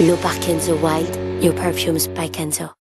L'eau par Kenzo Wild, New Perfumes by Kenzo.